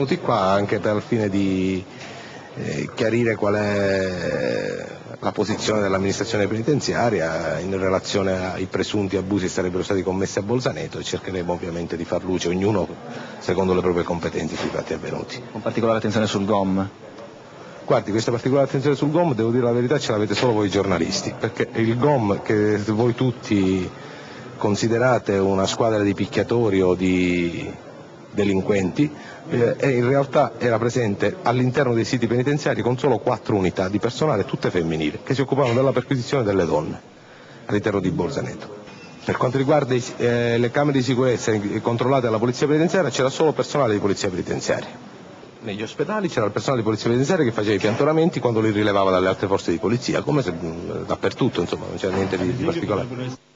Tutti qua anche per il fine di chiarire qual è la posizione dell'amministrazione penitenziaria in relazione ai presunti abusi che sarebbero stati commessi a Bolzaneto, e cercheremo ovviamente di far luce, ognuno secondo le proprie competenze, sui fatti avvenuti. Con particolare attenzione sul GOM. Guardi, questa particolare attenzione sul GOM, devo dire la verità, ce l'avete solo voi giornalisti, perché il GOM, che voi tutti considerate una squadra di picchiatori o di delinquenti, in realtà era presente all'interno dei siti penitenziari con solo 4 unità di personale, tutte femminili, che si occupavano della perquisizione delle donne all'interno di Bolzaneto. Per quanto riguarda le camere di sicurezza controllate dalla polizia penitenziaria, c'era solo personale di polizia penitenziaria. Negli ospedali c'era il personale di polizia penitenziaria che faceva i piantonamenti quando li rilevava dalle altre forze di polizia, come se dappertutto, insomma, non c'era niente di particolare.